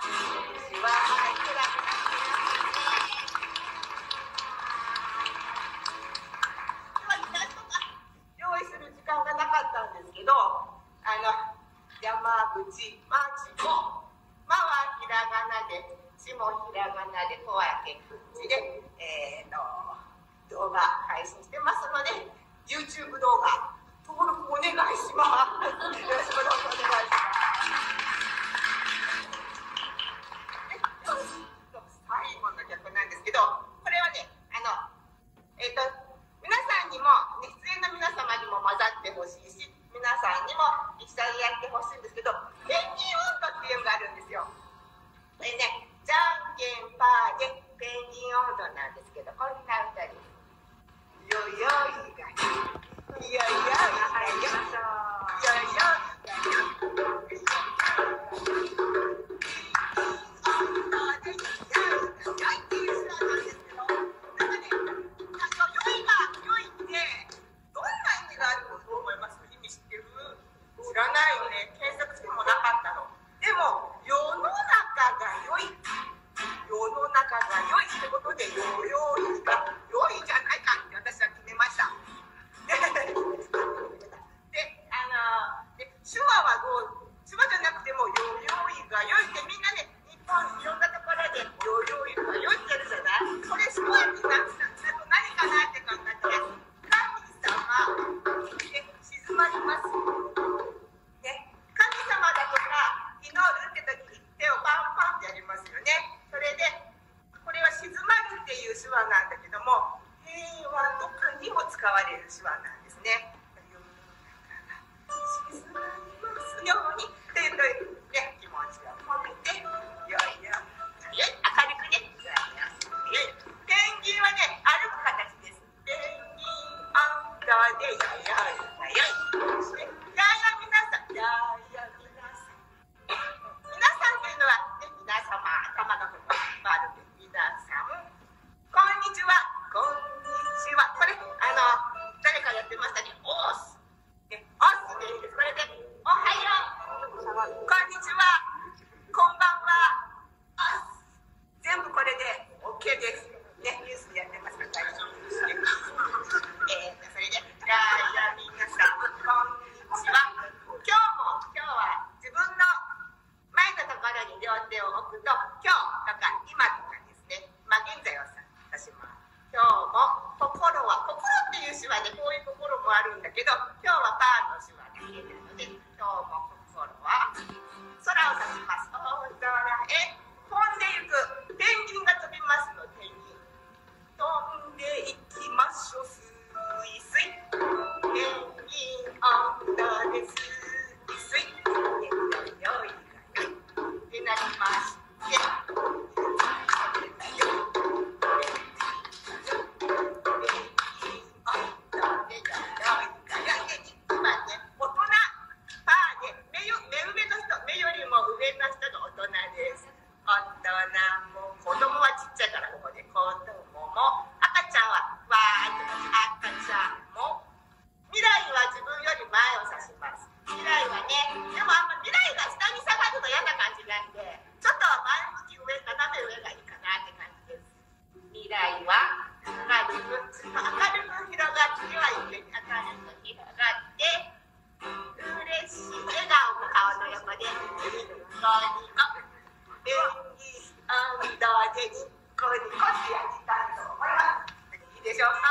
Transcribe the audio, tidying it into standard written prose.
用意する時間がなかったんですけど、山口まちこ、まはひらがなで、ちもひらがなで、こはけくちで、動画配信してますので、YouTube 動画登録お願いします。よろしくお願いします。最後の曲なんですけど、これはね、皆さんにも、ね、出演の皆様にも混ざってほしいし、皆さんにも一緒にやってほしいんですけど、ペンギン音頭っていうのがあるんですよ。これね、じゃんけんパーでペンギン音頭なんですけど、こんな歌です。よよいがよ、よよいがよ、よよいがよ。知らないよね。検索してもなかったの。でも世の中が良い、世の中が良いってことで、よよいが良いじゃないかって私は決めました。で手話はどう、手話じゃなくてもよよいが良いって、みんなね、日本いろんなところでよよいが良いってやるじゃない。これ手話って何かなって考えたら、神様で静まります。神様だとか祈るって時に手をパンパンってやりますよね。それでこれは静まるっていう手話なんだけども、平和とかにも使われる手話なんですね。静まりますようにっていうね、気持ちを込めて、よいよい明るくね、ペンギンはね、歩く形です。ペンギンアンダーでよいよいよい。やや皆さん、やや皆さん。皆さんというのは、ね、皆様、頭のところにある皆さん。こんにちは、こんにちは。これ、誰かやってましたね。おーす。ね、おーすでいいです。これで、おはよう。こんにちは。こんばんは。おーす。全部これで OK です。ね、ニュースでやってますから大丈夫ですね。それで、やや皆さん、こんにちは。今日は自分の前のところに両手を置くと、今日とか今とかですね、現在を指します。今日も心は、心っていう手話でこういう心もあるんだけど、今日はパーの手話だけなので、今日も心は空を指します。大空へ飛んでいく。ペンギンが飛びますので、ペンギン飛んでいきましょう。スイスイ。ペンギンアンダーです。スイスイ。よいがよいってなりまして、今ね、大人パーで目上の人、目よりも上の人の大人です。大人も子供はちっちゃいから、ここで子供も赤ちゃんはわーっと赤ちゃんも。未来は自分より前を指します。未来はね、でもあんま未来が下に下がると嫌な感じなんで、ちょっと前向き斜め上がいいかなって感じです。未来は明るく広がってはいけない。明るく広がって嬉しい笑顔も顔の横でニコニコ。ペンギンアンダーでニコニコってやりたいと思います。いいでしょうか。